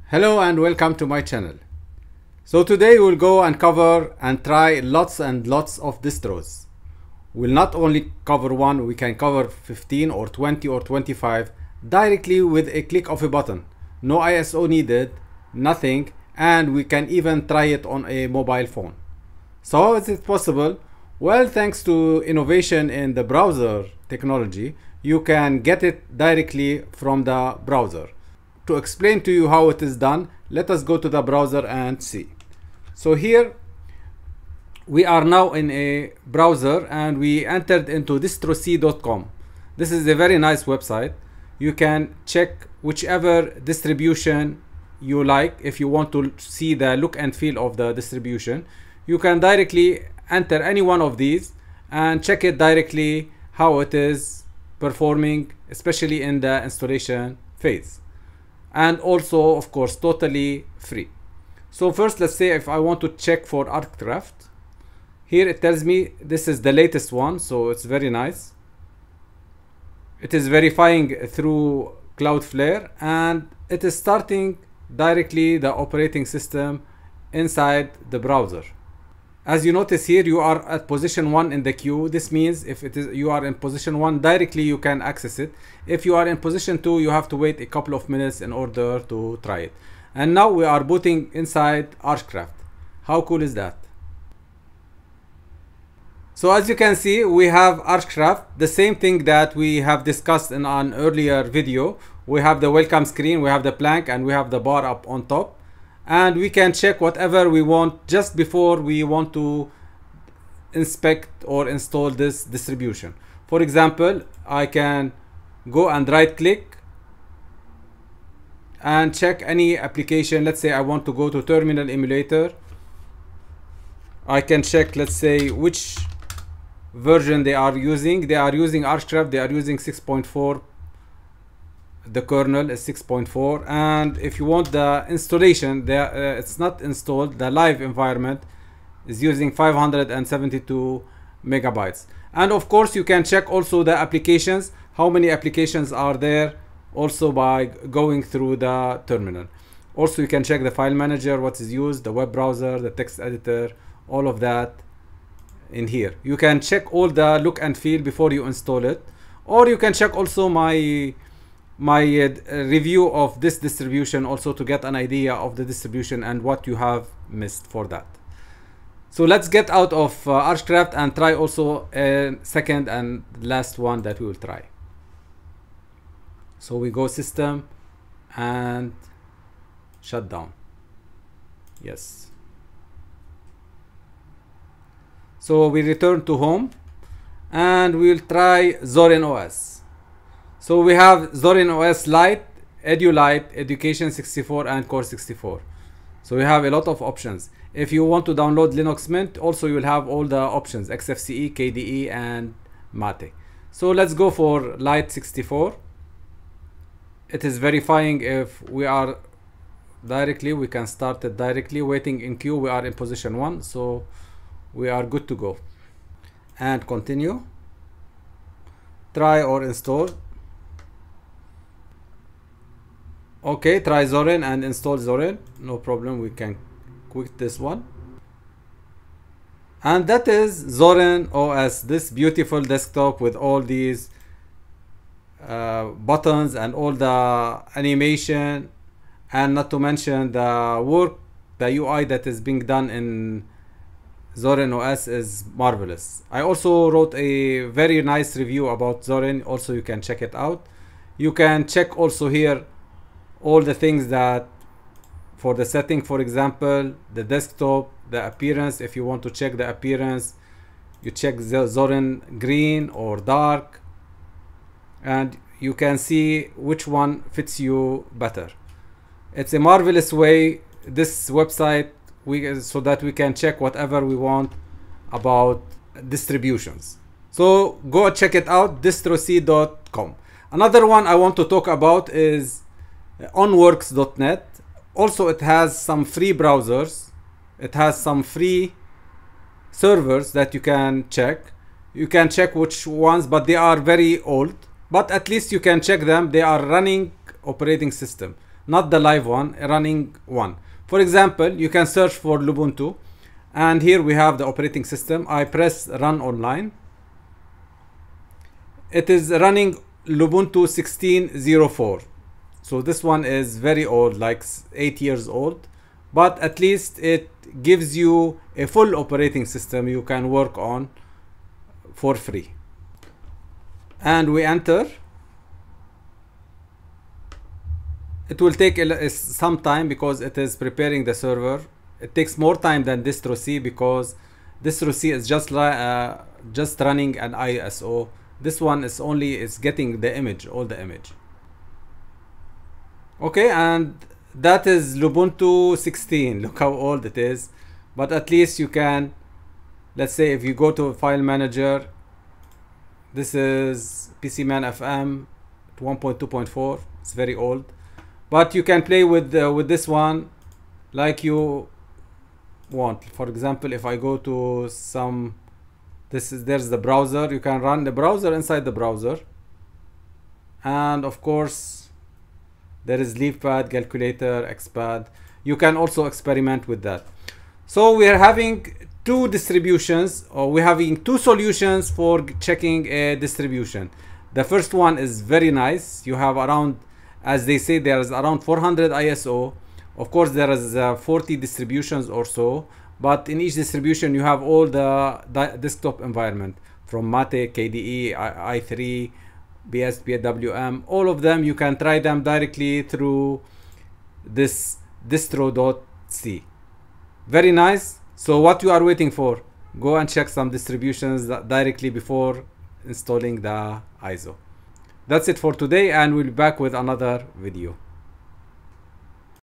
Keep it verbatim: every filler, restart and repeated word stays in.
Hello and welcome to my channel. So today we'll go and cover and try lots and lots of distros. We'll not only cover one, we can cover fifteen or twenty or twenty-five directly with a click of a button. No I S O needed, nothing, and we can even try it on a mobile phone. So how is it possible? Well, thanks to innovation in the browser technology, you can get it directly from the browser. To explain to you how it is done, let us go to the browser and see. So here we are now in a browser and we entered into distro c dot com. This is a very nice website. You can check whichever distribution you like. If you want to see the look and feel of the distribution, you can directly enter any one of these and check it directly how it is performing, especially in the installation phase. And also, of course, totally free. So first, let's say if I want to check for Artcraft, here it tells me this is the latest one, so it's very nice. It is verifying through Cloudflare and it is starting directly the operating system inside the browser. As you notice here, you are at position one in the queue. This means if it is you are in position one, directly you can access it. If you are in position two, you have to wait a couple of minutes in order to try it. And now we are booting inside Archcraft. How cool is that? So as you can see, we have Archcraft, the same thing that we have discussed in an earlier video. We have the welcome screen, we have the plank, and we have the bar up on top. And we can check whatever we want just before we want to inspect or install this distribution. For example, I can go and right click and check any application. Let's say I want to go to Terminal Emulator. I can check, let's say, which version they are using. They are using Archcraft, they are using six point four. The kernel is six point four, and if you want the installation, there uh, it's not installed. The live environment is using five hundred seventy-two megabytes. And of course, you can check also the applications, how many applications are there, also by going through the terminal. Also, you can check the file manager, what is used, the web browser, the text editor, all of that in here. You can check all the look and feel before you install it, or you can check also my my uh, review of this distribution also to get an idea of the distribution and what you have missed for that. So let's get out of uh, Archcraft and try also a second and last one that we will try. So we go system and shut down. Yes. So we return to home and we'll try Zorin O S. So we have Zorin O S Lite, EduLite, Education sixty-four, and Core sixty-four. So we have a lot of options. If you want to download Linux Mint, also you will have all the options, X F C E, K D E, and Mate. So let's go for Lite sixty-four. It is verifying if we are directly, we can start it directly. Waiting in queue, we are in position one, so we are good to go. And continue. Try or install. Okay, try Zorin and install Zorin. No problem, we can quit this one. And that is Zorin O S, this beautiful desktop with all these uh, buttons and all the animation, and not to mention the work, the U I that is being done in Zorin O S is marvelous. I also wrote a very nice review about Zorin, also you can check it out. You can check also here all the things that for the setting, for example, the desktop, the appearance. If you want to check the appearance, you check the Zorin green or dark, and you can see which one fits you better. It's a marvelous way, this website, we so that we can check whatever we want about distributions. So go check it out, distro c dot com. Another one I want to talk about is onworks dot net. Also, it has some free browsers. It has some free servers that you can check. You can check which ones, but they are very old. But at least you can check them. They are running operating system. not the live one, running one. For example, you can search for Lubuntu, and here we have the operating system. I press run online. It is running Lubuntu sixteen oh four. So this one is very old, like eight years old, but at least it gives you a full operating system you can work on for free. And we enter. It will take some time because it is preparing the server. It takes more time than distro C because distro C is just uh, just running an I S O. This one is only is getting the image, all the image. Okay, and that is Lubuntu sixteen. Look how old it is, but at least you can, let's say if you go to file manager, this is PCman F M one point two point four. It's very old, but you can play with uh, with this one like you want. For example, if I go to some, this is there's the browser. You can run the browser inside the browser, and of course there is LeafPad, calculator, Xpad. You can also experiment with that. So we are having two distributions, or we're having two solutions for checking a distribution. The first one is very nice. You have around, as they say, there is around four hundred I S O. Of course, there is uh, forty distributions or so, but in each distribution you have all the desktop environment from Mate, K D E, I i three, B S P W M, all of them. You can try them directly through this distro.c. Very nice. So what you are waiting for? Go and check some distributions directly before installing the I S O. That's it for today, and we'll be back with another video.